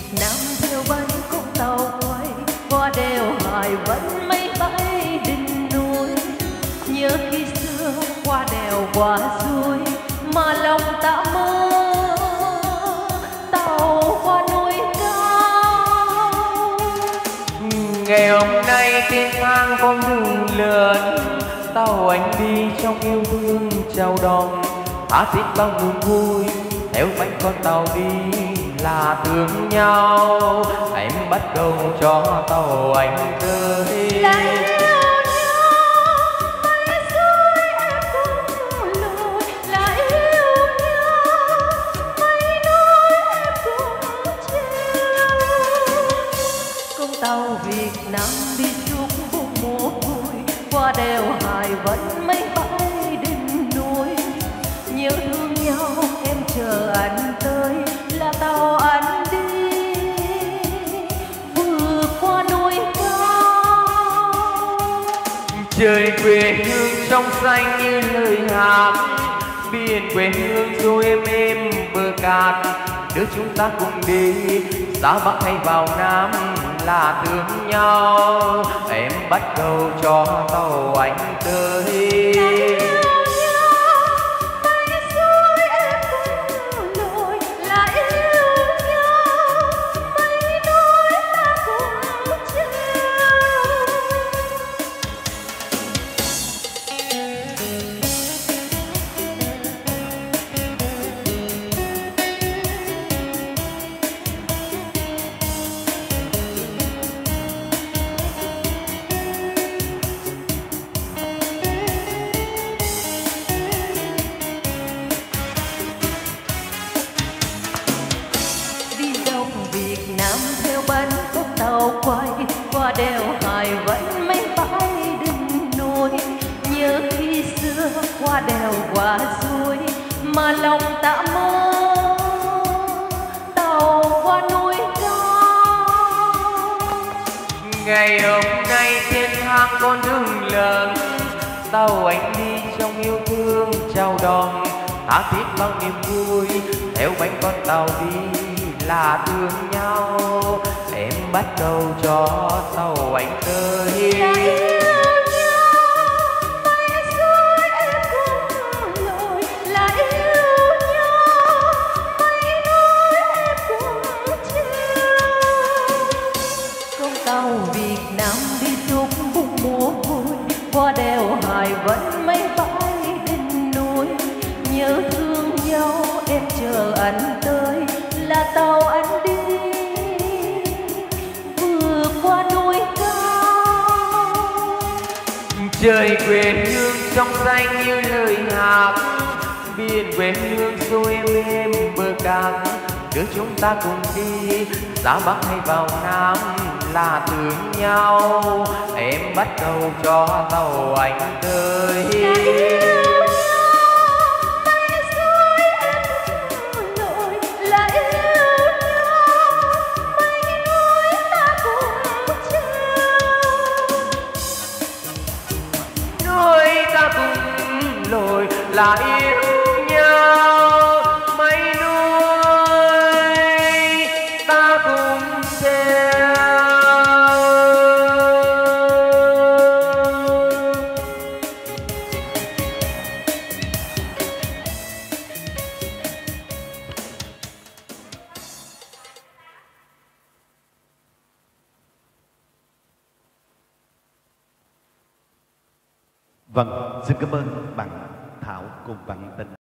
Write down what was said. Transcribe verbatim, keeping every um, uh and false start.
Nam theo bánh con tàu quay qua đèo Hải vẫn mây bay đỉnh núi. Nhớ khi xưa qua đèo qua suối mà lòng ta mơ tàu qua núi cao. Ngày hôm nay trên thang con đường lớn, tàu anh đi trong yêu thương chào đón, tha thiết bao niềm vui theo bánh con tàu đi là thương nhau. Em bắt đầu cho tàu anh tới lại yêu nhau mây xuôi em cùng lội, lại yêu nhau mây núi em cùng treo. Con tàu Việt Nam đi suốt vùng mùa vui qua đèo Hải vẫn mây bay đỉnh núi. Nhớ thương nhau em chờ anh tới là tàu anh đi vượt qua núi cao. trời quê hương trong xanh như lời hát, biển quê hương rồi êm êm bờ cát. Đưa chúng ta cùng đi ra Bắc hay vào Nam là thương nhau. Em bắt đầu cho tàu anh tới bánh con tàu quay qua đèo Hải vẫn mây bay đỉnh núi. Nhớ khi xưa qua đèo qua suối mà lòng ta mơ tàu qua núi cao. Ngày hôm nay trên thang con đường lớn, tàu anh đi trong yêu thương chào đón, tha thiết bao niềm vui theo bánh con tàu đi là thương nhau. Em bắt đầu cho tàu anh tới Việt Nam đi suốt vùng mùa vui qua đèo Hải vẫn mây bay đỉnh núi. Nhớ thương nhau em chờ anh tới là tàu anh đi vượt qua núi cao. trời quê hương trong xanh như lời hát, biển quê hương rồi êm êm bờ cát. Đưa chúng ta cùng đi ra Bắc hay vào Nam là thương nhau. Em bắt đầu cho tàu anh tới núi ta cùng lội là yêu nhau, mấy núi ta cùng treo. Vâng, xin cảm ơn bạn Thảo cùng bạn Tình.